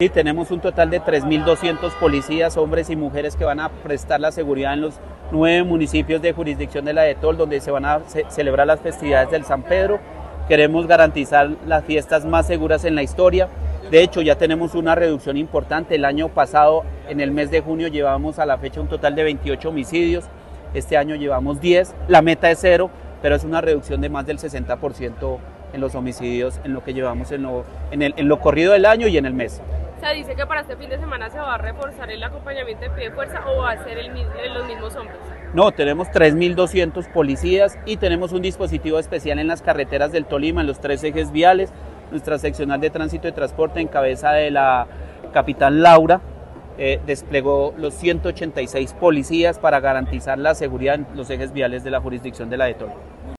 Sí, tenemos un total de 3.200 policías, hombres y mujeres que van a prestar la seguridad en los 9 municipios de jurisdicción de la ETOL, donde se van a celebrar las festividades del San Pedro. Queremos garantizar las fiestas más seguras en la historia. De hecho, ya tenemos una reducción importante. El año pasado, en el mes de junio, llevamos a la fecha un total de 28 homicidios. Este año llevamos 10. La meta es 0, pero es una reducción de más del 60% en los homicidios en lo que llevamos en lo corrido del año y en el mes. Se dice que para este fin de semana se va a reforzar el acompañamiento de pie de fuerza o va a ser los mismos hombres. No, tenemos 3.200 policías y tenemos un dispositivo especial en las carreteras del Tolima, en los 3 ejes viales. Nuestra seccional de tránsito y transporte, en cabeza de la capitán Laura, desplegó los 186 policías para garantizar la seguridad en los ejes viales de la jurisdicción de la ETOL.